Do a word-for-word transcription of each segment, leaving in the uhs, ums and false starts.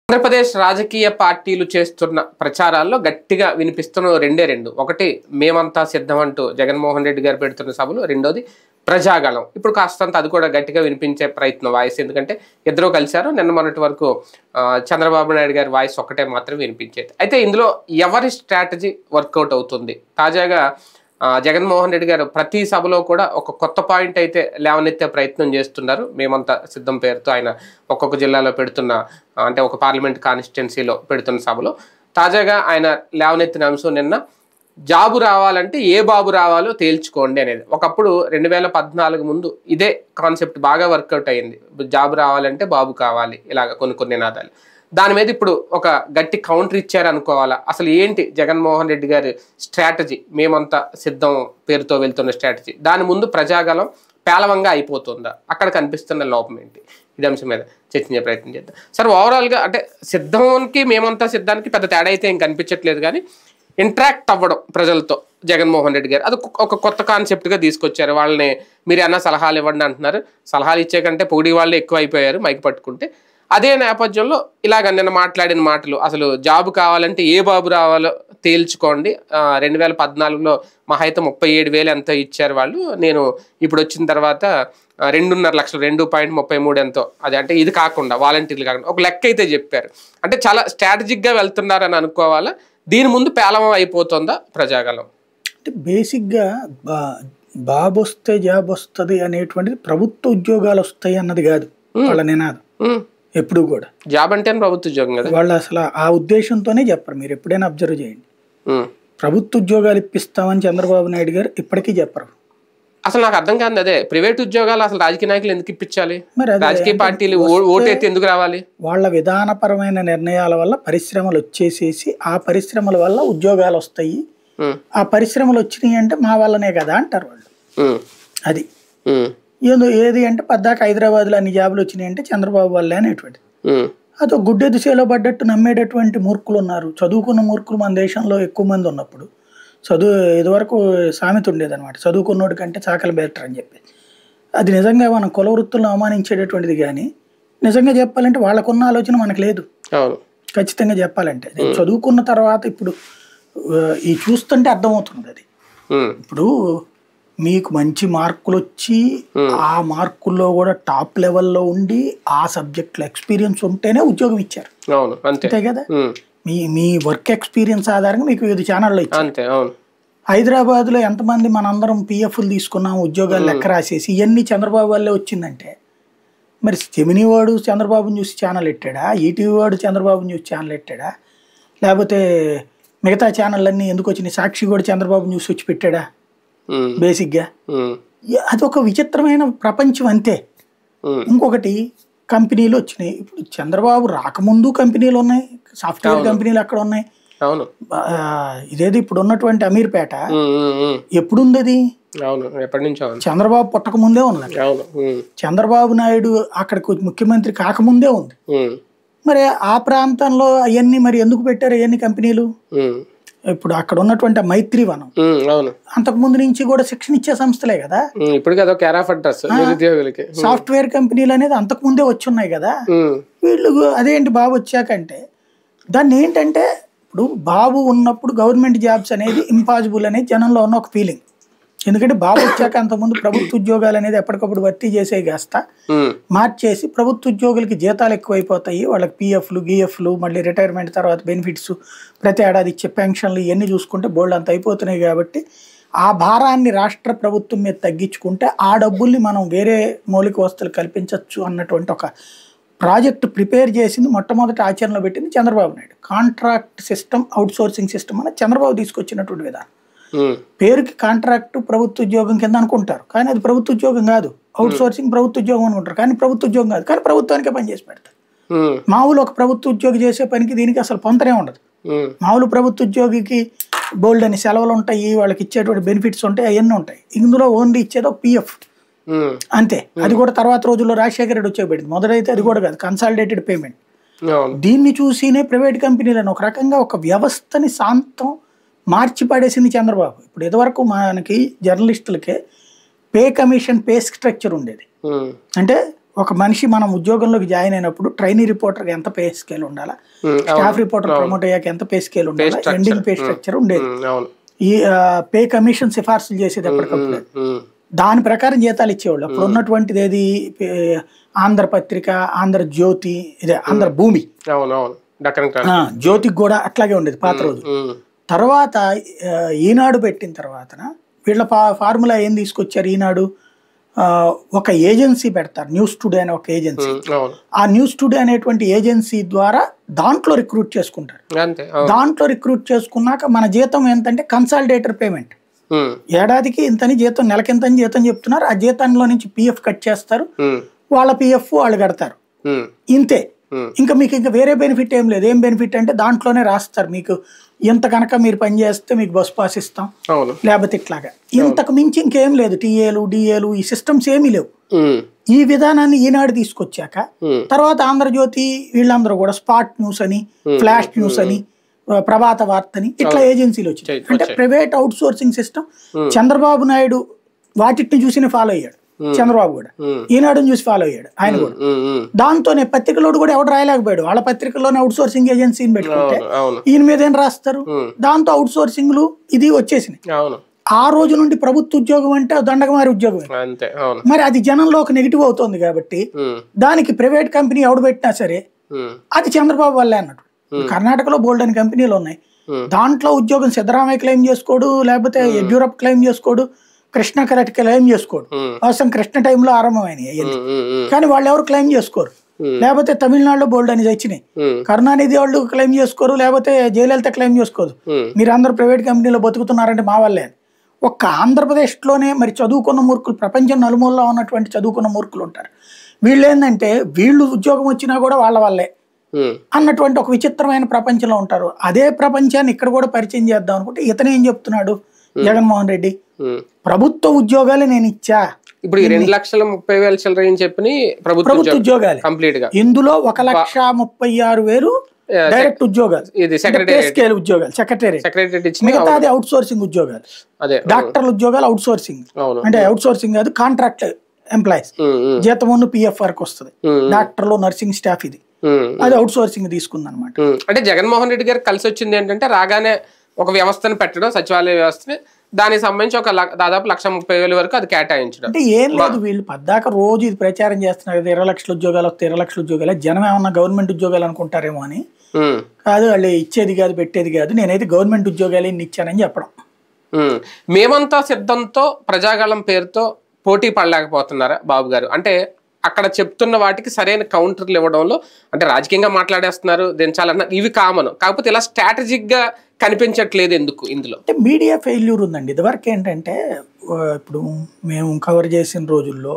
ఆంధ్రప్రదేశ్ రాజకీయ పార్టీలు చేస్తున్న ప్రచారాల్లో గట్టిగా వినిపిస్తున్న రెండే రెండు. ఒకటి మేమంతా సిద్ధం అంటూ జగన్మోహన్ రెడ్డి గారు పెడుతున్న సభలు, రెండోది ప్రజాగళం. ఇప్పుడు కాస్తంత అది కూడా గట్టిగా వినిపించే ప్రయత్నం వాయిస్, ఎందుకంటే ఇద్దరూ కలిశారు. నిన్న మొన్నటి వరకు చంద్రబాబు నాయుడు గారి వాయిస్ ఒక్కటే మాత్రం వినిపించేది. అయితే ఇందులో ఎవరి స్ట్రాటజీ వర్కౌట్ అవుతుంది? తాజాగా జగన్మోహన్ రెడ్డి గారు ప్రతి సభలో కూడా ఒక కొత్త పాయింట్ అయితే లేవనెత్తే ప్రయత్నం చేస్తున్నారు. మేమంతా సిద్ధం పేరుతో ఆయన ఒక్కొక్క జిల్లాలో పెడుతున్న, అంటే ఒక పార్లమెంట్ కాన్స్టిట్యున్సీలో పెడుతున్న సభలో తాజాగా ఆయన లేవనెత్తిన అంశం నిన్న జాబు రావాలంటే ఏ బాబు రావాలో తేల్చుకోండి అనేది. ఒకప్పుడు రెండు వేల పద్నాలుగు ముందు ఇదే కాన్సెప్ట్ బాగా వర్కౌట్ అయ్యింది. జాబు రావాలంటే బాబు కావాలి, ఇలాగ కొన్ని కొన్ని నినాదాలు. దాని మీద ఇప్పుడు ఒక గట్టి కౌంటర్ ఇచ్చారు అనుకోవాలా? అసలు ఏంటి జగన్మోహన్ రెడ్డి గారి స్ట్రాటజీ? మేమంతా సిద్ధం పేరుతో వెళ్తున్న స్ట్రాటజీ, దాని ముందు ప్రజాగలం పేలవంగా అయిపోతుందా? అక్కడ కనిపిస్తున్న లోపం ఏంటి? ఇది అంశం మీద చర్చించే ప్రయత్నం చేద్దాం. సార్, ఓవరాల్గా అంటే సిద్ధంకి మేమంతా సిద్ధానికి పెద్ద తేడా అయితే ఏం కనిపించట్లేదు, కానీ ఇంటరాక్ట్ అవ్వడం ప్రజలతో జగన్మోహన్ రెడ్డి గారు అది ఒక కొత్త కాన్సెప్ట్గా తీసుకొచ్చారు. వాళ్ళని మీరు అన్న సలహాలు ఇవ్వండి అంటున్నారు. సలహాలు ఇచ్చే కంటే పొగిడి వాళ్ళే ఎక్కువ అయిపోయారు మైక్ పట్టుకుంటే. అదే నేపథ్యంలో ఇలాగ నిన్న మాట్లాడిన మాటలు, అసలు జాబు కావాలంటే ఏ బాబు రావాలో తేల్చుకోండి, రెండు వేల పద్నాలుగులో మహా అయితే ముప్పై ఏడు వేలు ఎంతో ఇచ్చారు వాళ్ళు, నేను ఇప్పుడు వచ్చిన తర్వాత రెండున్నర లక్షలు రెండు పాయింట్ ముప్పై మూడు ఎంతో, అది అంటే ఇది కాకుండా వాలంటీర్లు కాకుండా ఒక లెక్క అయితే చెప్పారు. అంటే చాలా స్ట్రాటజిక్గా వెళ్తున్నారని అనుకోవాలా? దీని ముందు పేలవం అయిపోతుందా ప్రజాగలం? అంటే బేసిక్గా బా బాబు వస్తే జాబ్ వస్తుంది అనేటువంటిది ప్రభుత్వ ఉద్యోగాలు వస్తాయి అన్నది కాదు వాళ్ళ నినాదం. ఎప్పుడు కూడా జాబ్ అంటే ప్రభుత్వ ఉద్యోగం కదా వాళ్ళు అసలు ఆ ఉద్దేశంతోనే చెప్పరు. మీరు ఎప్పుడైనా అబ్జర్వ్ చేయండి, ప్రభుత్వ ఉద్యోగాలు ఇప్పిస్తామని చంద్రబాబు నాయుడు గారు ఇప్పటికీ చెప్పరు. అసలు నాకు అర్థం కాదు అదే, ప్రైవేట్ ఉద్యోగాలు అసలు రాజకీయ నాయకులు ఎందుకు ఇప్పించాలి? రాజకీయ పార్టీలు ఓటైతే ఎందుకు రావాలి? వాళ్ళ విధానపరమైన నిర్ణయాల వల్ల పరిశ్రమలు వచ్చేసేసి ఆ పరిశ్రమల వల్ల ఉద్యోగాలు వస్తాయి, ఆ పరిశ్రమలు వచ్చినాయి అంటే మా వల్లనే కదా అంటారు వాళ్ళు. అది ఏదో ఏది అంటే పద్దాక హైదరాబాద్లో అన్ని జాబులు వచ్చినాయి అంటే చంద్రబాబు వల్లే అనేటువంటిది. అదో గుడ్డె దిశలో పడ్డట్టు నమ్మేటటువంటి మూర్ఖులు ఉన్నారు. చదువుకున్న మూర్ఖులు మన దేశంలో ఎక్కువ మంది ఉన్నప్పుడు, చదువు ఇదివరకు సామెత ఉండేది అనమాట, చదువుకున్నోడి కంటే చాకలి బెటర్ అని చెప్పి. అది నిజంగా మనం కుల వృత్తులను అవమానించేటటువంటిది, కానీ నిజంగా చెప్పాలంటే వాళ్ళకున్న ఆలోచన మనకు లేదు. ఖచ్చితంగా చెప్పాలంటే చదువుకున్న తర్వాత ఇప్పుడు ఈ చూస్తుంటే అర్థమవుతుంది అది. ఇప్పుడు మీకు మంచి మార్కులు వచ్చి ఆ మార్కుల్లో కూడా టాప్ లెవెల్లో ఉండి ఆ సబ్జెక్ట్లో ఎక్స్పీరియన్స్ ఉంటేనే ఉద్యోగం ఇచ్చారు, అంతే కదా. మీ మీ వర్క్ ఎక్స్పీరియన్స్ ఆధారంగా మీకు వివిధ ఛానల్లో ఇచ్చారు. హైదరాబాద్లో ఎంతమంది మనందరం పిఎఫ్లు తీసుకున్నాం, ఉద్యోగాలు లెక్క రాసేసి ఇవన్నీ చంద్రబాబు వల్లే వచ్చిందంటే, మరి జెమినీ వాడు చంద్రబాబు న్యూస్ ఛానల్ పెట్టాడా, ఈటీవీ వాడు చంద్రబాబు న్యూస్ ఛానల్ పెట్టాడా, లేకపోతే మిగతా ఛానళ్ళన్నీ ఎందుకు వచ్చినాయి, సాక్షి కూడా చంద్రబాబు న్యూస్ వచ్చి పెట్టాడా? బేసిక్గా అదొక విచిత్రమైన ప్రపంచం అంతే. ఇంకొకటి కంపెనీలు వచ్చినాయి. ఇప్పుడు చంద్రబాబు రాకముందు కంపెనీలు ఉన్నాయి, సాఫ్ట్వేర్ కంపెనీలు అక్కడ ఉన్నాయి. ఇదేది ఇప్పుడు ఉన్నటువంటి అమీర్పేట ఎప్పుడుంది? అది చంద్రబాబు పుట్టక ముందే ఉన్నది. చంద్రబాబు నాయుడు అక్కడికి ముఖ్యమంత్రి కాకముందే ఉంది. మరి ఆ ప్రాంతంలో అవన్నీ మరి ఎందుకు పెట్టారు అవన్నీ కంపెనీలు? ఇప్పుడు అక్కడ ఉన్నటువంటి మైత్రివనం అంతకు ముందు నుంచి కూడా శిక్షణ ఇచ్చే సంస్థలే కదా. సాఫ్ట్వేర్ కంపెనీలు అనేది అంతకు ముందే వచ్చి ఉన్నాయి కదా. వీళ్ళు అదేంటి బాబు వచ్చాకంటే, దాన్ని ఏంటంటే ఇప్పుడు బాబు ఉన్నప్పుడు గవర్నమెంట్ జాబ్స్ అనేది ఇంపాసిబుల్ అనేది జనంలో ఉన్న ఒక ఫీలింగ్. ఎందుకంటే బాబు వచ్చాక అంతకుముందు ప్రభుత్వ ఉద్యోగాలు అనేది ఎప్పటికప్పుడు భర్తీ చేసే కాస్త మార్చేసి ప్రభుత్వ ఉద్యోగులకి జీతాలు ఎక్కువైపోతాయి, వాళ్ళకి పిఎఫ్లు గిఎఫ్లు మళ్ళీ రిటైర్మెంట్ తర్వాత బెనిఫిట్స్ ప్రతి ఏడాది ఇచ్చే పెన్షన్లు ఇవన్నీ చూసుకుంటే బోల్డ్ అంత అయిపోతున్నాయి. కాబట్టి ఆ భారాన్ని రాష్ట్ర ప్రభుత్వం మీద తగ్గించుకుంటే ఆ డబ్బుల్ని మనం వేరే మౌలిక వసతులు కల్పించవచ్చు అన్నటువంటి ఒక ప్రాజెక్ట్ ప్రిపేర్ చేసింది, మొట్టమొదటి ఆచరణలో పెట్టింది Chandrababu Naidu. Contract system, outsourcing system అని చంద్రబాబు తీసుకొచ్చినటువంటి విధానం. పేరుకి కాంట్రాక్ట్ ప్రభుత్వ ఉద్యోగం కింద అనుకుంటారు, కానీ అది ప్రభుత్వ ఉద్యోగం కాదు. అవుట్ సోర్సింగ్ ప్రభుత్వ ఉద్యోగం అనుకుంటారు, కానీ ప్రభుత్వ ఉద్యోగం కాదు, కానీ ప్రభుత్వానికే పని చేసి పెడతారు. మామూలు ఒక ప్రభుత్వ ఉద్యోగి చేసే పనికి దీనికి అసలు పొంతనే ఉండదు. మామూలు ప్రభుత్వ ఉద్యోగికి బోల్డ్ అని సెలవులు ఉంటాయి, వాళ్ళకి ఇచ్చేటువంటి బెనిఫిట్స్ ఉంటాయి, అవన్నీ ఉంటాయి. ఇందులో ఓన్లీ ఇచ్చేది ఒక పిఎఫ్ అంతే. అది కూడా తర్వాత రోజుల్లో రాజశేఖర రెడ్డి వచ్చేపెట్టింది. మొదలైతే అది కూడా కాదు, కన్సాలిడేటెడ్ పేమెంట్. దీన్ని చూసినే ప్రైవేట్ కంపెనీలను ఒక రకంగా ఒక వ్యవస్థని శాంతం మార్చి పడేసింది చంద్రబాబు. ఇప్పుడు ఇదివరకు మనకి జర్నలిస్టులకే పే కమిషన్ పే స్ట్రక్చర్ ఉండేది. అంటే ఒక మనిషి మనం ఉద్యోగంలోకి జాయిన్ అయినప్పుడు ట్రైనీ రిపోర్టర్ ఎంత పే స్కేల్ ఉండాలా, స్టాఫ్ రిపోర్టర్ ప్రమోట్ అయ్యాక ఎంత పే స్కేల్ ఉండాలా, ఎండింగ్ పే స్ట్రక్చర్ ఉండేది. ఈ పే కమిషన్ సిఫార్సులు చేసేది ఎప్పటికప్పుడు దాని ప్రకారం జీతాలు ఇచ్చేవాళ్ళు. అప్పుడు ఉన్నటువంటిది ఏది ఆంధ్రపత్రిక, ఆంధ్రజ్యోతి, ఇదే ఆంధ్ర భూమి, జ్యోతికి కూడా అట్లాగే ఉండేది పాత రోజు. తర్వాత ఈనాడు పెట్టిన తర్వాత వీళ్ళ ఫార్ములా ఏం తీసుకొచ్చారు, ఈనాడు ఒక ఏజెన్సీ పెడతారు, న్యూస్ టుడే అనే ఒక ఏజెన్సీ. ఆ న్యూస్ టుడే అనేటువంటి ఏజెన్సీ ద్వారా దాంట్లో రిక్రూట్ చేసుకుంటారు. దాంట్లో రిక్రూట్ చేసుకున్నాక మన జీతం ఎంతంటే కన్సాలిడేటర్ పేమెంట్, ఏడాదికి ఇంతని జీతం, నెలకింతని జీతం చెప్తున్నారు. ఆ జీతంలో నుంచి పిఎఫ్ కట్ చేస్తారు, వాళ్ళ పిఎఫ్ వాళ్ళు కడతారు, ఇంతే. ఇంకా మీకు ఇంకా వేరే బెనిఫిట్ ఏం లేదు. ఏం బెనిఫిట్ అంటే దాంట్లోనే రాస్తారు మీకు ఇంత కనుక మీరు పని చేస్తే మీకు బస్ పాస్ ఇస్తాం, లేకపోతే ఇట్లాగా. ఇంతకు మించి ఇంకేం లేదు. టీఏలు డిఏలు ఈ సిస్టమ్స్ ఏమీ లేవు. ఈ విధానాన్ని ఈనాడు తీసుకొచ్చాక తర్వాత ఆంధ్రజ్యోతి వీళ్ళందరూ కూడా స్పాట్ న్యూస్ అని, ఫ్లాష్ న్యూస్ అని, ప్రభాత వార్తని ఇట్లా ఏజెన్సీలు వచ్చాయి. అంటే private outsourcing system. Chandrababu Naidu వాటిని చూసి ఫాలో అయ్యాడు, చంద్రబాబు కూడా ఈనాడుని చూసి ఫాలో అయ్యాడు ఆయన కూడా. దాంతోనే పత్రికలోడు కూడా ఎవడు రాయలేకపోయాడు. వాళ్ళ పత్రికల్లోనే అవుట్ సోర్సింగ్ ఏజెన్సీని పెట్టుకుంటే ఈయన మీద ఏం రాస్తారు. దాంతో అవుట్ సోర్సింగ్లు ఇది వచ్చేసినాయి. ఆ రోజు నుండి ప్రభుత్వ ఉద్యోగం అంటే దండగమారి ఉద్యోగం. మరి అది జనంలో ఒక నెగిటివ్ అవుతుంది కాబట్టి దానికి ప్రైవేట్ కంపెనీ ఎవడు పెట్టినా సరే అది చంద్రబాబు వల్లే అన్నట్టు. కర్ణాటకలో బోల్డ్ అని కంపెనీలు ఉన్నాయి. దాంట్లో ఉద్యోగం సిద్ధరామయ్య క్లెయిమ్ చేసుకోడు, లేకపోతే యడ్యూరప్ప క్లెయిమ్ చేసుకోడు, కృష్ణ కరెక్ట్ క్లెయిమ్ చేసుకోడు. అవసరం కృష్ణ టైంలో ఆరంభమైనవి అయ్యింది, కానీ వాళ్ళు ఎవరు క్లెయిమ్ చేసుకోరు. లేకపోతే తమిళనాడులో బోల్డ్ అని వచ్చినాయి, కరుణానిధి వాళ్ళు క్లెయిమ్ చేసుకోరు, లేకపోతే జయలలిత క్లెయిమ్ చేసుకోదు. మీరు అందరూ ప్రైవేట్ కంపెనీలో బతుకుతున్నారంటే మా వల్లే. ఒక్క ఆంధ్రప్రదేశ్లోనే మరి చదువుకున్న మూర్ఖులు, ప్రపంచం నలుమూలలో ఉన్నటువంటి చదువుకున్న మూర్ఖులు ఉంటారు. వీళ్ళు ఏంటంటే వీళ్ళు ఉద్యోగం వచ్చినా కూడా వాళ్ళ వల్లే అన్నటువంటి ఒక విచిత్రమైన ప్రపంచంలో ఉంటారు. అదే ప్రపంచాన్ని ఇక్కడ కూడా పరిచయం చేద్దాం అనుకుంటే ఇతను ఏం చెప్తున్నాడు జగన్మోహన్ రెడ్డి, ప్రభుత్వ ఉద్యోగాలు నేను ఇచ్చా. ఇప్పుడు ఈ రెండు లక్షల ముప్పై వేల చిల్లర అని చెప్పి ప్రభుత్వ ఉద్యోగాలు కంప్లీట్ గా, ఇందులో ఒక లక్ష ముప్పై ఆరు వేలు డైరెక్ట్ ఉద్యోగాలు, స్కేల్ ఉద్యోగాలు సెక్రటేరియట్, మిగతాది అవుట్ సోర్సింగ్ ఉద్యోగాలు. డాక్టర్ల ఉద్యోగాలు అవుట్ సోర్సింగ్, అంటే అవుట్ సోర్సింగ్ కాదు కాంట్రాక్ట్ ఎంప్లాయీస్, జీతం ఉన్న పిఎఫ్ వరకు వస్తుంది. డాక్టర్లు, నర్సింగ్ స్టాఫ్ ఇది అది అవుట్ సోర్సింగ్ తీసుకుంది అనమాట. అంటే జగన్మోహన్ రెడ్డి గారు కలిసి వచ్చింది ఏంటంటే రాగానే ఒక వ్యవస్థను పెట్టడం, సచివాలయ వ్యవస్థని, దానికి సంబంధించి ఒక దాదాపు లక్ష ముప్పై వేల వరకు అది కేటాయించడం. అంటే ఏం లేదు, వీళ్ళు పద్దాక రోజు ఇది ప్రచారం చేస్తున్నారు కదా, ఇరవై లక్షల ఉద్యోగాలు వస్తే ఇరవై లక్షల ఉద్యోగాలు, జనం ఏమన్నా గవర్నమెంట్ ఉద్యోగాలు అనుకుంటారేమో అని. కాదు, వాళ్ళు ఇచ్చేది కాదు, పెట్టేది కాదు. నేనైతే గవర్నమెంట్ ఉద్యోగాలు ఎన్ని ఇచ్చానని చెప్పడం. మేమంతా సిద్ధంతో ప్రజాగళం పేరుతో పోటీ పడలేకపోతున్నారా బాబు గారు? అంటే అక్కడ చెప్తున్న వాటికి సరైన కౌంటర్లు ఇవ్వడంలో, అంటే రాజకీయంగా మాట్లాడేస్తున్నారు, దించాలన్నారు, ఇవి కామన్. కాకపోతే ఇలా స్ట్రాటజిక్ గా కనిపించట్లేదు ఎందుకు ఇందులో? అంటే మీడియా ఫెయిల్యూర్ ఉందండి. ఇదివరకు ఏంటంటే ఇప్పుడు మేము కవర్ చేసిన రోజుల్లో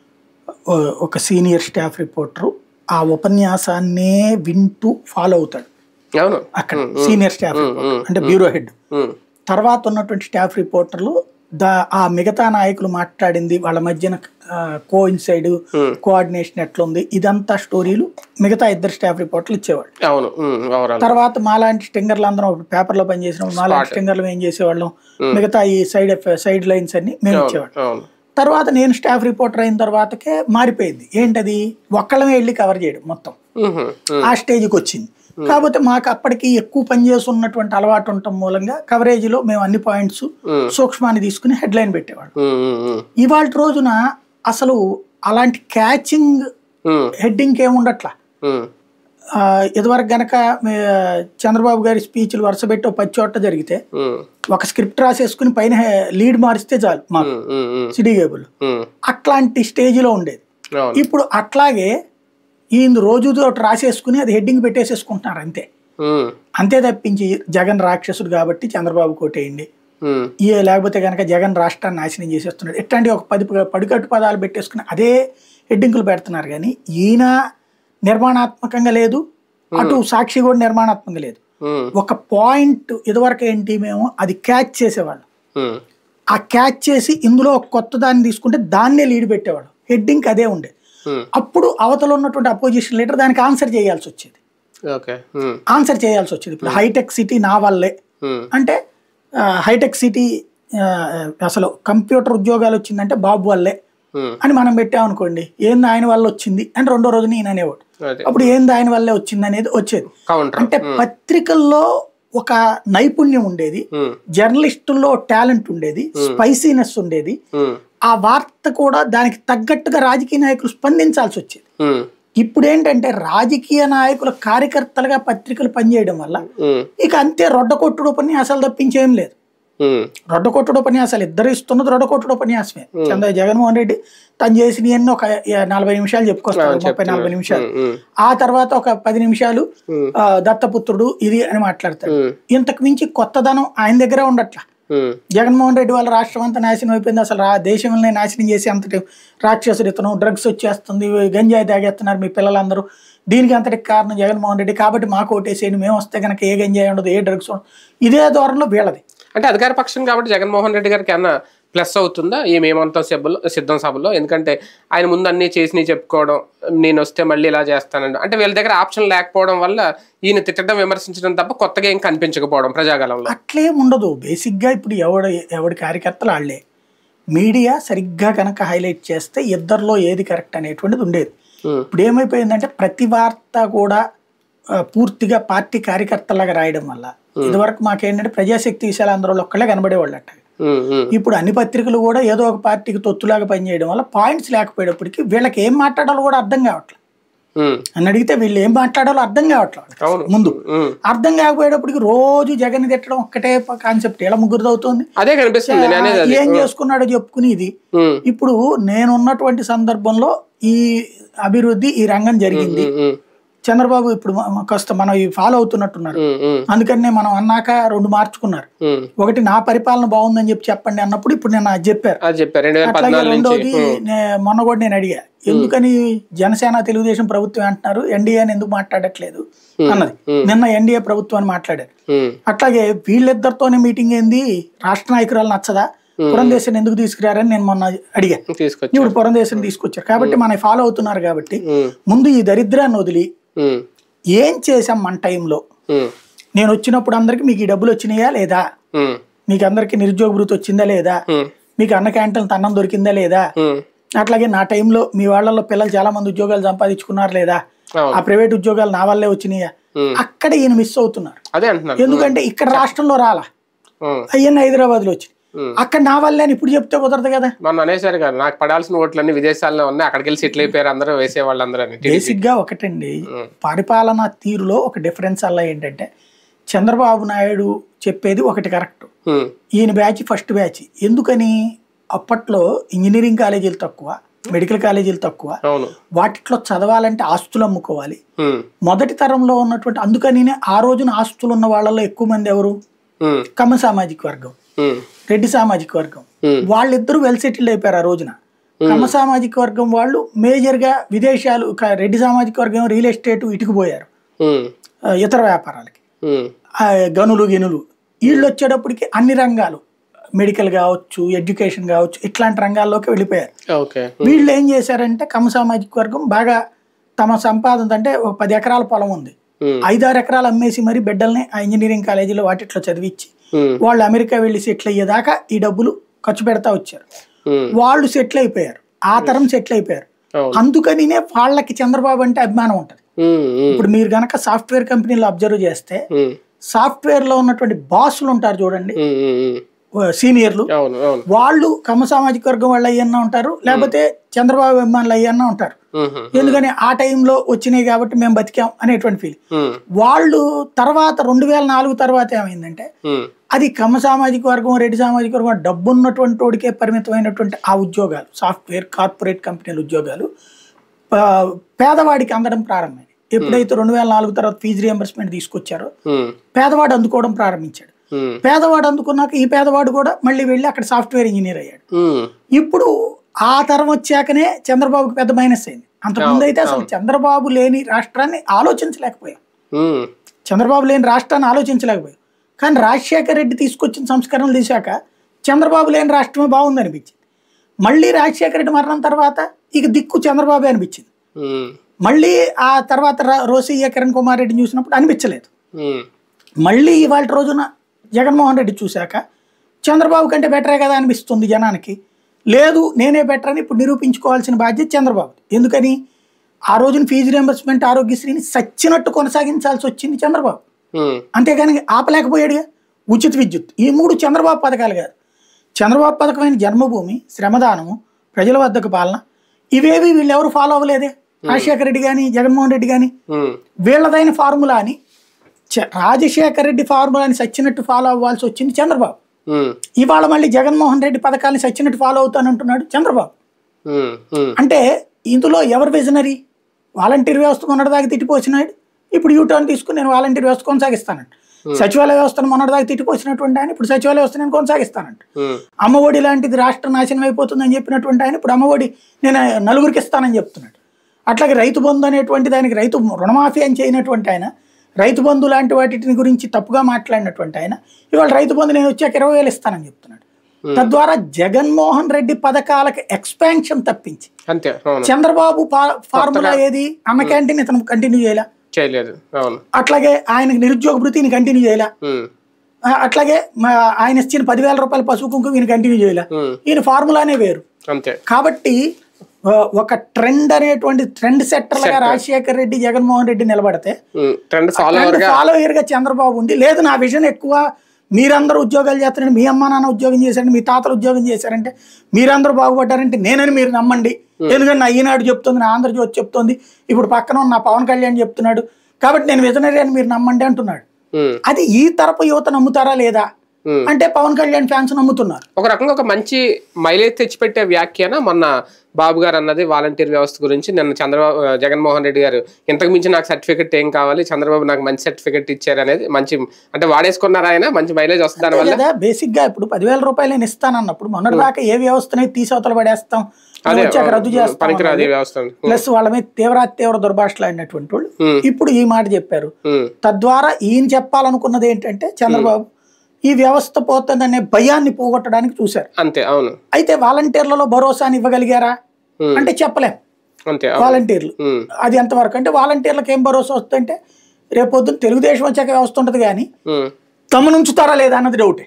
ఒక సీనియర్ స్టాఫ్ రిపోర్టరు ఆ ఉపన్యాసాన్నే వింటూ ఫాలో అవుతాడు. అవును, అక్కడ సీనియర్ స్టాఫ్ అంటే బ్యూరో హెడ్. తర్వాత ఉన్నటువంటి స్టాఫ్ రిపోర్టర్లు దా ఆ మిగతా నాయకులు మాట్లాడింది, వాళ్ళ మధ్యన కో ఇన్సైడ్ కోఆర్డినేషన్ ఎట్లుంది, ఇదంతా స్టోరీలు మిగతా ఇద్దరు స్టాఫ్ రిపోర్టర్లు ఇచ్చేవాళ్ళు. తర్వాత మాలాంటి స్టింగర్లు అందరం పేపర్లో పనిచేసిన మాలాంటి స్టింగర్లు ఏం చేసేవాళ్ళం, మిగతా ఈ సైడ్ సైడ్ లైన్స్ అన్ని మేము ఇచ్చేవాళ్ళం. తర్వాత నేను స్టాఫ్ రిపోర్టర్ అయిన తర్వాతకే మారిపోయింది. ఏంటది, ఒక్కళ్ళమే వెళ్ళి కవర్ చేయడం మొత్తం ఆ స్టేజ్కి వచ్చింది. కాకపోతే మాకు అప్పటికి ఎక్కువ పనిచేస్తున్నటువంటి అలవాటు ఉండటం మూలంగా కవరేజీలో మేము అన్ని పాయింట్స్ సూక్ష్మాన్ని తీసుకుని హెడ్ లైన్ పెట్టేవాళ్ళం. ఇవాళ రోజున అసలు అలాంటి క్యాచింగ్ హెడ్డింగ్ ఏముండట్లా. ఇదివరకు గనక చంద్రబాబు గారి స్పీచ్లు వరుస పెట్టి పది చోట్ల జరిగితే ఒక స్క్రిప్ట్ రాసేసుకుని పైన లీడ్ మారిస్తే చాలు మాకు సిటీ కేబుల్, అట్లాంటి స్టేజ్లో ఉండేది. ఇప్పుడు అట్లాగే ఈ రోజుతో రాసేసుకుని అది హెడ్డింగ్ పెట్టేసేసుకుంటున్నారు అంతే. అంతే తప్పించి జగన్ రాక్షసుడు కాబట్టి చంద్రబాబు కోటేయండి, ఏ లేకపోతే కనుక జగన్ రాష్ట్రాన్ని నాశనం చేసేస్తున్నాడు, ఇట్లాంటి ఒక పది పడికట్టు పదాలు పెట్టేసుకుని అదే హెడ్డింగులు పెడుతున్నారు. కానీ ఈయన నిర్మాణాత్మకంగా లేదు, అటు సాక్షి కూడా నిర్మాణాత్మకంగా లేదు. ఒక పాయింట్ ఇదివరకు ఏంటి, మేము అది క్యాచ్ చేసేవాళ్ళం, ఆ క్యాచ్ చేసి ఇందులో ఒక కొత్త దాన్ని తీసుకుంటే దాన్నే లీడ్ పెట్టేవాళ్ళం, హెడ్డింగ్ అదే ఉండేది. అప్పుడు అవతల ఉన్నటువంటి అపోజిషన్ లీడర్ దానికి ఆన్సర్ చేయాల్సి వచ్చేది ఆన్సర్ చేయాల్సి వచ్చేది ఇప్పుడు హైటెక్ సిటీ నా వల్లే అంటే, హైటెక్ సిటీ అసలు కంప్యూటర్ ఉద్యోగాలు వచ్చిందంటే బాబు వల్లే, అని మనం పెట్టామనుకోండి, ఏంది ఆయన వల్ల వచ్చింది అని రెండో రోజున ఈయన అనేవాడు. అప్పుడు ఏంది ఆయన వల్లే వచ్చింది అనేది వచ్చేది. అంటే పత్రికల్లో ఒక నైపుణ్యం ఉండేది, జర్నలిస్టుల్లో టాలెంట్ ఉండేది, స్పైసీనెస్ ఉండేది. ఆ వార్త కూడా దానికి తగ్గట్టుగా రాజకీయ నాయకులు స్పందించాల్సి వచ్చేది. ఇప్పుడు ఏంటంటే రాజకీయ నాయకుల కార్యకర్తలుగా పత్రికలు పనిచేయడం వల్ల ఇక అంతే రొడ్డకొట్టుడు ఉపన్యాసాలు తప్పించేం లేదు. రొడ్డకొట్టుడు ఉపన్యాసాలు ఇద్దరు ఇస్తున్నది రొడ్డకొట్టుడు ఉపన్యాసమే. చంద్ర జగన్మోహన్ రెడ్డి తను చేసినవన్నీ ఒక నలభై నిమిషాలు చెప్పుకొస్తారు, ముప్పై నలభై నిమిషాలు. ఆ తర్వాత ఒక పది నిమిషాలు దత్తపుత్రుడు ఇది అని మాట్లాడతాడు. ఇంతకు మించి కొత్తదనం ఆయన దగ్గర ఉండట్లా. జగన్మోహన్ రెడ్డి వాళ్ళ రాష్ట్రం అంతా నాశనం అయిపోయింది, అసలు ఆ దేశంలోనే నాశనం చేసి అంతటి రాక్షసుడు ఇతను, డ్రగ్స్ వచ్చేస్తుంది, గంజాయి తాగేస్తున్నారు మీ పిల్లలందరూ, దీనికి అంతటికి కారణం జగన్మోహన్ రెడ్డి, కాబట్టి మాకు ఓటేసేయండి, మేము వస్తే కనుక ఏ గంజాయి ఉండదు, ఏ డ్రగ్స్ ఉండదు, ఇదే ధోరణిలో వీళ్ళది. అంటే అధికార పక్షం కాబట్టి జగన్మోహన్ రెడ్డి గారికి ఏమన్నా ప్లస్ అవుతుందా ఈ మేమంతా సభలో సిద్ధం సభలో? ఎందుకంటే ఆయన ముందు అన్ని చేసి చెప్పుకోవడం, నేను వస్తే మళ్ళీ ఇలా చేస్తానండి అంటే వీళ్ళ దగ్గర ఆప్షన్ లేకపోవడం వల్ల ఈయన తిట్టడం విమర్శించడం తప్ప కొత్తగా ఏం కనిపించకపోవడం ప్రజాగలంలో. అట్లేం ఉండదు. బేసిక్గా ఇప్పుడు ఎవడు ఎవడి కార్యకర్తలు వాళ్ళే. మీడియా సరిగ్గా కనుక హైలైట్ చేస్తే ఇద్దరిలో ఏది కరెక్ట్ అనేటువంటిది ఉండేది. ఇప్పుడు ఏమైపోయిందంటే ప్రతి వార్త కూడా పూర్తిగా పార్టీ కార్యకర్తలాగా రాయడం వల్ల ఇదివరకు మాకేంటంటే ప్రజాశక్తి విషయాలు అందరూ ఒక్కళ్ళే కనబడేవాళ్ళు అట్ట. ఇప్పుడు అన్ని పత్రికలు కూడా ఏదో ఒక పార్టీకి తొత్తులాగా పనిచేయడం వల్ల పాయింట్స్ లేకపోయేటప్పటికి వీళ్ళకి ఏం మాట్లాడాలో కూడా అర్థం కావట్లేదు. అని అడిగితే వీళ్ళు ఏం మాట్లాడాలో అర్థం కావట్లేదు. ముందు అర్థం కాకపోయేటప్పటికి రోజు జగన్ తిట్టడం ఒక్కటే కాన్సెప్ట్ ఇలా ముగ్గురు అవుతుంది. అదే కనిపిస్తుంది. ఏం చేసుకున్నాడో చెప్పుకుని ఇది. ఇప్పుడు నేనున్నటువంటి సందర్భంలో ఈ అభివృద్ధి ఈ రంగం జరిగింది, చంద్రబాబు ఇప్పుడు కాస్త మనం ఫాలో అవుతున్నట్టున్నారు, అందుకనే మనం అన్నాక రెండు మార్చుకున్నారు. ఒకటి నా పరిపాలన బాగుందని చెప్పి చెప్పండి అన్నప్పుడు ఇప్పుడు నేను అది చెప్పారు. అట్లాగే రెండోది మొన్న కూడా నేను అడిగా, ఎందుకని జనసేన తెలుగుదేశం ప్రభుత్వం అంటున్నారు, ఎన్డీఏ అని ఎందుకు మాట్లాడట్లేదు అన్నది. నిన్న ఎన్డీఏ ప్రభుత్వం అని మాట్లాడారు. అట్లాగే వీళ్ళిద్దరితోనే మీటింగ్ ఏంది, రాష్ట్ర నాయకురాలు నచ్చదా, పురంధేశ్వరిని ఎందుకు తీసుకురారని నేను మొన్న అడిగా. ఇప్పుడు పురంధేశ్వరిని తీసుకొచ్చారు కాబట్టి మనం ఫాలో అవుతున్నారు. కాబట్టి ముందు ఈ దరిద్రాన్ని వదిలి ఏం చేసాం మన టైంలో, నేను వచ్చినప్పుడు అందరికి మీకు ఈ డబ్బులు వచ్చినాయా లేదా, మీకు అందరికి నిరుద్యోగ భృతి వచ్చిందా లేదా, మీకు అన్న క్యాంటీన్ అన్నం దొరికిందా లేదా, అట్లాగే నా టైంలో మీ వాళ్ళలో పిల్లలు చాలా మంది ఉద్యోగాలు సంపాదించుకున్నారు లేదా, ఆ ప్రైవేట్ ఉద్యోగాలు నా వల్లే వచ్చినాయా, అక్కడ ఈయన మిస్ అవుతున్నారు. ఎందుకంటే ఇక్కడ రాష్ట్రంలో రాలా, అయ్యన్న హైదరాబాద్ లో వచ్చి అక్కడ నా వల్లే అని ఇప్పుడు చెప్తే కుదరదు కదా. మనం అనేసారు కదా, నాకు పడాల్సిన ఓట్లన్నీ విదేశాల్లో ఉన్నాయి, అక్కడికి వెళ్ళి సెటిల్ అయిపోయారు అందరూ వేసే వాళ్ళందరూ. బేసిక్ గా ఒకటండి, పరిపాలనా తీరులో ఒక డిఫరెన్స్ అలా ఏంటంటే చంద్రబాబు నాయుడు చెప్పేది ఒకటి కరెక్ట్, ఈయన బ్యాచ్ ఫస్ట్ బ్యాచ్. ఎందుకని అప్పట్లో ఇంజనీరింగ్ కాలేజీలు తక్కువ, మెడికల్ కాలేజీలు తక్కువ, వాటిలో చదవాలంటే ఆస్తులు అమ్ముకోవాలి. మొదటి తరంలో ఉన్నటువంటి అందుకని ఆ రోజున ఆస్తులు ఉన్న వాళ్ళలో ఎక్కువ మంది ఎవరు, కమ్మ సామాజిక వర్గం, రెడ్డి సామాజిక వర్గం, వాళ్ళిద్దరూ వెల్ సెటిల్డ్ అయిపోయారు ఆ రోజున. కమ్మ సామాజిక వర్గం వాళ్ళు మేజర్ గా విదేశాలు, రెడ్డి సామాజిక వర్గం రియల్ ఎస్టేట్ ఇటుకుపోయారు ఇతర వ్యాపారాలకి, గనులు గినులు. వీళ్ళు వచ్చేటప్పటికి అన్ని రంగాలు, మెడికల్ కావచ్చు, ఎడ్యుకేషన్ కావచ్చు, ఇట్లాంటి రంగాల్లోకి వెళ్ళిపోయారు. వీళ్ళు ఏం చేశారంటే కమ్మ సామాజిక వర్గం బాగా తమ సంపాదన అంటే ఒక పది ఎకరాల పొలం ఉంది, ఐదారు ఎకరాలు అమ్మేసి మరి బిడ్డల్ని ఆ ఇంజనీరింగ్ కాలేజీలో వాటిట్లో చదివించి వాళ్ళు అమెరికా వెళ్ళి సెటిల్ అయ్యేదాకా ఈ డబ్బులు ఖర్చు పెడతా వచ్చారు. వాళ్ళు సెటిల్ అయిపోయారు, ఆ తరం సెటిల్ అయిపోయారు. అందుకనినే వాళ్ళకి చంద్రబాబు అంటే అభిమానం ఉంటది. ఇప్పుడు మీరు గనక సాఫ్ట్వేర్ కంపెనీలో అబ్జర్వ్ చేస్తే సాఫ్ట్వేర్ లో ఉన్నటువంటి బాసులు ఉంటారు చూడండి, సీనియర్లు, వాళ్ళు కమ్మ సామాజిక వర్గం వాళ్ళు అయ్యన్నా ఉంటారు, లేకపోతే చంద్రబాబు అభిమానులు అయ్యన్నా ఉంటారు. ఎందుకని ఆ టైంలో వచ్చినాయి కాబట్టి మేము బతికాం అనేటువంటి ఫీల్. వాళ్ళు తర్వాత రెండు వేల నాలుగు తర్వాత ఏమైందంటే అది కమ్మ సామాజిక వర్గం, రెడ్డి సామాజిక వర్గం, డబ్బు ఉన్నటువంటి వాడికే పరిమితమైనటువంటి ఆ ఉద్యోగాలు, సాఫ్ట్వేర్ కార్పొరేట్ కంపెనీల ఉద్యోగాలు పేదవాడికి అందడం ప్రారంభమైంది. ఎప్పుడైతే రెండు వేల నాలుగు తర్వాత ఫీజు రియంబర్స్మెంట్ తీసుకొచ్చారో పేదవాడు అందుకోవడం ప్రారంభించాడు. పేదవాడు అందుకున్నాక ఈ పేదవాడు కూడా మళ్ళీ వెళ్ళి అక్కడ సాఫ్ట్వేర్ ఇంజనీర్ అయ్యాడు. ఇప్పుడు ఆ తరం వచ్చాకనే చంద్రబాబుకి పెద్ద మైనస్ అయింది. అంతకుముందు అయితే అసలు చంద్రబాబు లేని రాష్ట్రాన్ని ఆలోచించలేకపోయాం, చంద్రబాబు లేని రాష్ట్రాన్ని ఆలోచించలేకపోయాం. కానీ రాజశేఖర రెడ్డి తీసుకొచ్చిన సంస్కరణలు తీశాక చంద్రబాబు లేని రాష్ట్రమే బాగుంది అనిపించింది. మళ్ళీ రాజశేఖర రెడ్డి మరణం తర్వాత ఇక దిక్కు చంద్రబాబు అనిపించింది. మళ్ళీ ఆ తర్వాత రోసయ్య, కిరణ్ కుమార్ రెడ్డిని చూసినప్పుడు అనిపించలేదు. మళ్ళీ ఇవాళ రోజున జగన్మోహన్ రెడ్డి చూశాక చంద్రబాబు కంటే బెటరే కదా అనిపిస్తుంది జనానికి. లేదు నేనే బెటర్ అని ఇప్పుడు నిరూపించుకోవాల్సిన బాధ్యత చంద్రబాబు. ఎందుకని ఆ రోజున ఫీజు రియంబర్స్మెంట్ ఆరోగ్యశ్రీని సచ్చినట్టు కొనసాగించాల్సి వచ్చింది చంద్రబాబు, అంతేగాని ఆపలేకపోయాడుగా. ఉచిత విద్యుత్ ఈ మూడు చంద్రబాబు పథకాలు కాదు. చంద్రబాబు పథకమైన జన్మభూమి, శ్రమదానము, ప్రజల వద్దకు పాలన ఇవేవి వీళ్ళెవరు ఫాలో అవ్వలేదే. రాజశేఖర రెడ్డి కానీ జగన్మోహన్ రెడ్డి కానీ వీళ్ళదైన ఫార్ములా అని రాజశేఖర రెడ్డి ఫార్ములాని సచ్చినట్టు ఫాలో అవ్వాల్సి వచ్చింది చంద్రబాబు. ఇవాళ మళ్ళీ జగన్మోహన్ రెడ్డి పథకాన్ని సచ్చినట్టు ఫాలో అవుతానంటున్నాడు చంద్రబాబు. అంటే ఇందులో ఎవరు విజనరీ? వాలంటీర్ వ్యవస్థ మొన్నటిదాకా తిట్టిపోసినాడు, ఇప్పుడు యూటర్న్ తీసుకుని నేను వాలంటీర్ వ్యవస్థ కొనసాగిస్తానంట. సచివాలయ వ్యవస్థను మొన్నటిదాకా తిట్టిపోసినటువంటి ఆయన ఇప్పుడు సచివాలయ వ్యవస్థ నేను కొనసాగిస్తానంట. అమ్మఒడి లాంటిది రాష్ట్ర నాశనం అయిపోతుందని చెప్పినటువంటి ఆయన ఇప్పుడు అమ్మఒడి నేను నలుగురికి ఇస్తానని చెప్తున్నాడు. అట్లాగే రైతు బంధు అనేటువంటి దానికి రైతు రుణమాఫీ అని చేయనటువంటి ఆయన, రైతు బంధు లాంటి వాటి గురించి తప్పుగా మాట్లాడినటువంటి ఆయన ఇవాళ రైతు బంధు నేను వచ్చాక ఇరవై వేలు ఇస్తానని చెప్తున్నాడు. తద్వారా జగన్మోహన్ రెడ్డి పథకాలకు ఎక్స్పాన్షన్ తప్పించి చంద్రబాబు ఫార్ములా ఏది? అన్న క్యాంటీన్ ఇతను కంటిన్యూ చేయాల, అట్లాగే ఆయనకి నిరుద్యోగ భృతిని కంటిన్యూ చేయాల, అట్లాగే ఆయన ఇచ్చిన పదివేల రూపాయల పసుపు కుంకుమ ఈయన కంటిన్యూ చేయాల. ఈయన ఫార్ములానే వేరు. కాబట్టి ఒక ట్రెండ్ అనేటువంటి ట్రెండ్ సెట్టర్ లాగా రాజశేఖర రెడ్డి జగన్మోహన్ రెడ్డి నిలబడితే ఫాలోయర్ గా చంద్రబాబు ఉండి లేదు నా విజన్ ఎక్కువ, మీరందరూ ఉద్యోగాలు చేస్తారంటే మీ అమ్మ నాన్న ఉద్యోగం చేశారంటే మీ తాతలు ఉద్యోగం చేశారంటే మీరందరూ బాగుపడ్డారంటే నేనని మీరు నమ్మండి, ఎందుకంటే నా ఈనాడు చెప్తుంది, నా ఆంధ్రజ్యోతి చెప్తుంది, ఇప్పుడు పక్కన నా పవన్ కళ్యాణ్ చెప్తున్నాడు కాబట్టి నేను విజనరీ అని మీరు నమ్మండి అంటున్నాడు. అది ఈ తరపు యువత నమ్ముతారా లేదా అంటే పవన్ కళ్యాణ్ ఫ్యాన్స్ నమ్ముతున్నారు. ఒక రకంగా ఒక మంచి మైలేజ్ తెచ్చిపెట్టే వ్యాఖ్యాన మొన్న బాబు గారు అన్నది వాలంటీర్ వ్యవస్థ గురించి. నిన్న చంద్రబాబు జగన్మోహన్ రెడ్డి గారు ఇంతకు మించి నాకు సర్టిఫికెట్ ఏం కావాలి, చంద్రబాబు నాకు మంచి సర్టిఫికెట్ ఇచ్చారు అనేది మంచి అంటే వాడేసుకున్నారు ఆయన, మంచి మైలేజ్ వస్తుంది దానివల్ల. బేసిక్ గా ఇప్పుడు పదివేల రూపాయలు నేను ఇస్తానన్నప్పుడు మొన్నటి దాకా ఏ వ్యవస్థనే తీసవతల పడేస్తాం, రద్దు చేస్తాం, ప్లస్ వాళ్ళ మీద తీవ్ర తీవ్ర దుర్భాషలాడినటువంటి వాళ్ళు ఇప్పుడు ఈ మాట చెప్పారు. తద్వారా ఈయన చెప్పాలనుకున్నది ఏంటంటే చంద్రబాబు ఈ వ్యవస్థ పోతుందనే భయాన్ని పోగొట్టడానికి చూశారు. అంతే. అవును. అయితే వాలంటీర్లలో భరోసాని ఇవ్వగలిగారా అంటే చెప్పలేం. వాలంటీర్లు అది ఎంతవరకు అంటే వాలంటీర్లకు ఏం భరోసా వస్తుందంటే రేపొద్దున తెలుగుదేశం వచ్చాక వ్యవస్థ ఉంటది కానీ తమ నుంచుతారా లేదా అన్నది డౌటే.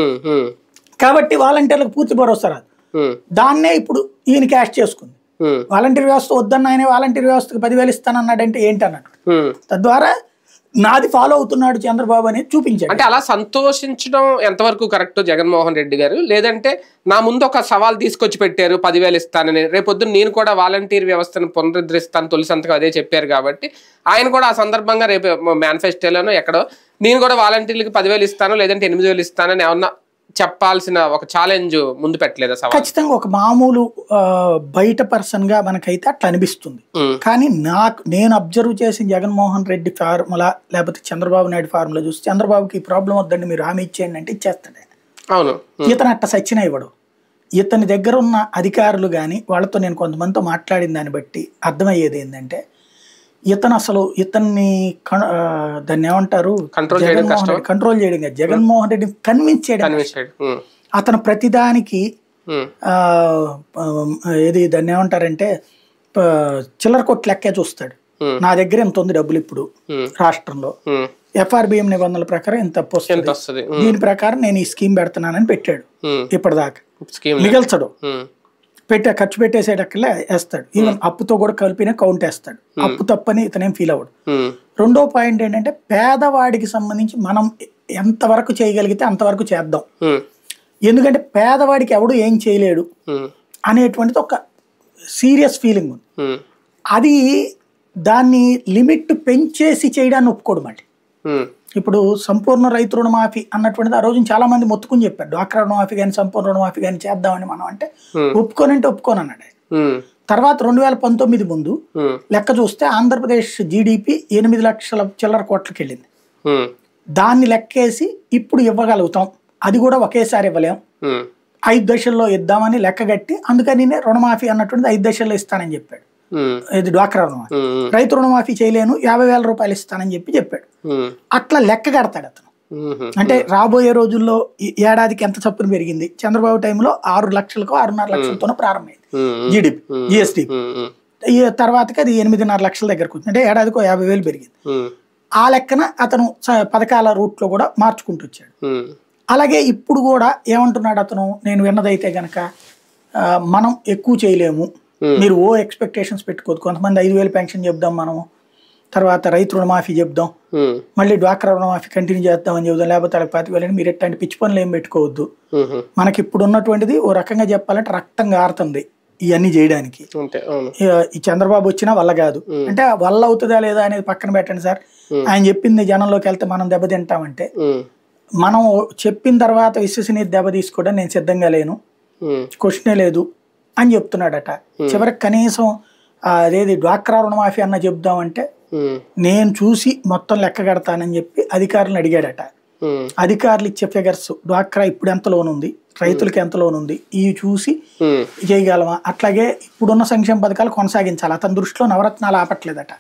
కాబట్టి వాలంటీర్లకు పూర్తి భరోసా రాదు. దాన్నే ఇప్పుడు ఈయన క్యాష్ చేసుకుంది. వాలంటీర్ వ్యవస్థ వద్దన్న ఆయన వాలంటీర్ వ్యవస్థకు పదివేలు ఇస్తానన్నాడంటే ఏంటి అన్నట్టు. తద్వారా నాది ఫాలో అవుతున్నాడు చంద్రబాబు అనేది చూపించాడు. అంటే అలా సంతోషించడం ఎంతవరకు కరెక్ట్ జగన్మోహన్ రెడ్డి గారు? లేదంటే నా ముందు ఒక సవాల్ తీసుకొచ్చి పెట్టారు పదివేలు ఇస్తానని, రేపొద్దున నేను కూడా వాలంటీర్ వ్యవస్థను పునరుద్ధరిస్తాను తొలి సంతకం అదే చెప్పారు కాబట్టి ఆయన కూడా ఆ సందర్భంగా రేపు మేనిఫెస్టోలోనో ఎక్కడో నేను కూడా వాలంటీర్లకు పదివేలు ఇస్తాను లేదంటే ఎనిమిది వేలు ఇస్తానని ఏమన్నా చెప్పాల్సిన ఒక ఛాలెంజ్ ముందు పెట్టలేదా? ఖచ్చితంగా ఒక మామూలు బయట పర్సన్ గా మనకైతే అట్లా అనిపిస్తుంది. కానీ నాకు నేను అబ్జర్వ్ చేసిన జగన్మోహన్ రెడ్డి ఫార్ములా లేకపోతే చంద్రబాబు నాయుడు ఫార్ములా చూసి చంద్రబాబుకి ఈ ప్రాబ్లం వద్దండి మీరు హామీ ఇచ్చేయండి అంటే ఇచ్చేస్తాడు. అవును. ఇతను అట్ట సచ్చినా ఇవ్వడు. ఇతని దగ్గర ఉన్న అధికారులు కానీ వాళ్ళతో నేను కొంతమందితో మాట్లాడిన దాన్ని బట్టి అర్థమయ్యేది ఏంటంటే ఇతను అసలు ఇతన్ని దాన్ని ఏమంటారు కంట్రోల్ చేయడం కాదు, జగన్మోహన్ రెడ్డిని కన్విన్స్ చేయడం. అతను ప్రతిదానికి ఏది దాన్ని ఏమంటారంటే చిల్లర కొట్టు లెక్కే చూస్తాడు. నా దగ్గర ఎంత ఉంది డబ్బులు ఇప్పుడు రాష్ట్రంలో, ఎఫ్ఆర్బిఎం నిబంధనల ప్రకారం ఎంత తప్పు వస్తుంది, దీని ప్రకారం నేను ఈ స్కీమ్ పెడుతున్నానని పెట్టాడు. ఇప్పటిదాకా మిగల్చడు, పెట్టే ఖర్చు పెట్టేసేటక్కలే వేస్తాడు. ఈవెన్ అప్పుతో కూడా కలిపిన కౌంట్ వేస్తాడు. అప్పు తప్పని ఇతనేం ఫీల్ అవ్వడు. రెండో పాయింట్ ఏంటంటే పేదవాడికి సంబంధించి మనం ఎంతవరకు చేయగలిగితే అంతవరకు చేద్దాం, ఎందుకంటే పేదవాడికి ఎవడు ఏం చేయలేడు అనేటువంటిది ఒక సీరియస్ ఫీలింగ్ ఉంది. అది దాన్ని లిమిట్ పెంచేసి చేయడాన్ని ఒప్పుకోడు. మళ్ళీ ఇప్పుడు సంపూర్ణ రైతు రుణమాఫీ అన్నటువంటిది ఆ రోజు చాలా మంది మొత్తుకుని చెప్పారు, డ్వాక్రా రుణమాఫీ కానీ సంపూర్ణ రుణమాఫీ కానీ చేద్దామని మనం అంటే ఒప్పుకోనంటే ఒప్పుకోను అన్నాడు. తర్వాత రెండు వేల పంతొమ్మిది ముందు లెక్క చూస్తే ఆంధ్రప్రదేశ్ జీడిపి ఎనిమిది లక్షల చిల్లర కోట్లకి వెళ్ళింది. దాన్ని లెక్కేసి ఇప్పుడు ఇవ్వగలుగుతాం, అది కూడా ఒకేసారి ఇవ్వలేం, ఐదు దశల్లో ఇద్దామని లెక్క కట్టి అందుకని రుణమాఫీ అన్నటువంటిది ఐదు దశల్లో ఇస్తానని చెప్పాడు. ఇది డ్వాక్రా రుణమాఫీ. రైతు రుణమాఫీ చేయలేను, యాభై వేల రూపాయలు ఇస్తానని చెప్పి చెప్పాడు. అట్లా లెక్క కడతాడు అతను. అంటే రాబోయే రోజుల్లో ఏడాదికి ఎంత చప్పున పెరిగింది, చంద్రబాబు టైంలో ఆరు లక్షలకు ఆరున్నర లక్షలతోనే ప్రారంభమైంది జీడిపి జిఎస్టి, ఈ తర్వాతకి అది ఎనిమిదిన్నర లక్షల దగ్గరకు వచ్చింది, అంటే ఏడాదికి యాభై వేలు పెరిగింది. ఆ లెక్కన అతను పథకాల రూట్ లో కూడా మార్చుకుంటూ వచ్చాడు. అలాగే ఇప్పుడు కూడా ఏమంటున్నాడు అతను, నేను విన్నదైతే గనక ఆ, మనం ఎక్కువ చేయలేము, మీరు ఓ ఎక్స్పెక్టేషన్స్ పెట్టుకోవద్దు. కొంతమంది ఐదు వేలు పెన్షన్ చెప్దాం మనము, తర్వాత రైతు రుణమాఫీ చెప్దాం, మళ్ళీ డ్వాక్రా రుణమాఫీ కంటిన్యూ చేద్దామని చెబుదాం, లేకపోతే వాళ్ళకి పాతి వేలని మీరు ఎట్లాంటి పిచ్చి పనులు ఏం పెట్టుకోవద్దు. మనకి ఇప్పుడు ఉన్నటువంటిది ఓ రకంగా చెప్పాలంటే రక్తం గారుతుంది ఇవన్నీ చేయడానికి. ఈ చంద్రబాబు వచ్చినా వల్ల కాదు అంటే వల్ల అవుతుందా లేదా అనేది పక్కన పెట్టండి సార్. ఆయన చెప్పింది జనంలోకి వెళ్తే మనం దెబ్బతింటామంటే, మనం చెప్పిన తర్వాత విశ్వసనీయత దెబ్బ తీసుకోవడం నేను సిద్ధంగా లేను, క్వశ్చనే లేదు అని చెప్తున్నాడట. చివరికి కనీసం అదేది డ్వాక్రా రుణమాఫీ అన్న చెప్దామంటే నేను చూసి మొత్తం లెక్క కడతానని చెప్పి అధికారులను అడిగాడట. అధికారులు ఇచ్చే ఫిగర్స్ డ్వాక్రా ఇప్పుడు ఎంత లోన్ ఉంది, రైతులకి ఎంత లోన్ ఉంది, ఇవి చూసి చేయగలమా. అట్లాగే ఇప్పుడున్న సంక్షేమ పథకాలు కొనసాగించాలి. అతని దృష్టిలో నవరత్నాలు ఆపట్లేదట,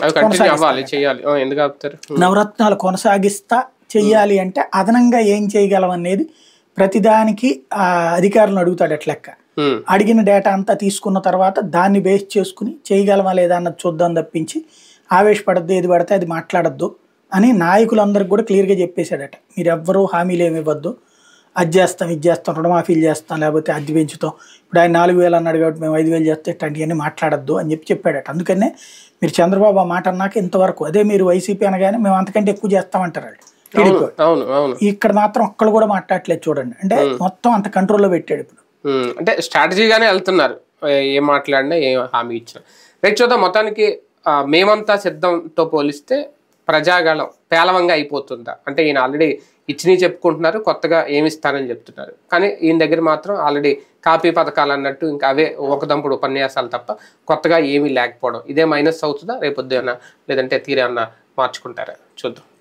నవరత్నాలు కొనసాగిస్తా చెయ్యాలి అంటే అదనంగా ఏం చేయగలం అనేది ప్రతిదానికి ఆ అధికారులను అడుగుతాడు. అట్లెక్క అడిగిన డేటా అంతా తీసుకున్న తర్వాత దాన్ని బేస్ చేసుకుని చేయగలమా లేదా అన్నది చూద్దాం తప్పించి ఆవేశపడద్దు, ఏది పడితే అది మాట్లాడద్దు అని నాయకులందరికి కూడా క్లియర్గా చెప్పేశాడట. మీరు ఎవ్వరూ హామీలు ఏమి ఇవ్వద్దు, అది చేస్తాం ఇది చేస్తాం రుణమాఫీలు చేస్తాం లేకపోతే అది పెంచుతాం, ఇప్పుడు ఆయన నాలుగు వేలు అన్నాడు కాబట్టి మేము ఐదు వేలు చేస్తే ఇట్లాంటివన్నీ మాట్లాడద్దు అని చెప్పి చెప్పాడట. అందుకనే మీరు చంద్రబాబు ఆ మాట అన్నాక ఇంతవరకు, అదే మీరు వైసీపీ అనగానే మేము అంతకంటే ఎక్కువ చేస్తామంటారు వాళ్ళు. ఇక్కడ మాత్రం ఒక్కళ్ళు కూడా మాట్లాడలేదు చూడండి. అంటే మొత్తం అంత కంట్రోల్లో పెట్టాడు. ఇప్పుడు అంటే స్ట్రాటజీగానే వెళ్తున్నారు, ఏం మాట్లాడినా ఏం హామీ ఇచ్చినా. రైట్ చూద్దాం. మొత్తానికి మేమంతా సిద్ధంతో పోలిస్తే ప్రజాగళం పేలవంగా అయిపోతుందా అంటే, ఈయన ఆల్రెడీ ఇచ్చినవి చెప్పుకుంటున్నారు, కొత్తగా ఏమి ఇస్తారని చెప్తున్నారు. కానీ ఈయన దగ్గర మాత్రం ఆల్రెడీ కాపీ పథకాలు అన్నట్టు ఇంకా అవే ఒకదంపుడు ఉపన్యాసాలు తప్ప కొత్తగా ఏమీ లేకపోవడం, ఇదే మైనస్ అవుతుందా రేపొద్దున, లేదంటే తీరే అన్న మార్చుకుంటారా చూద్దాం.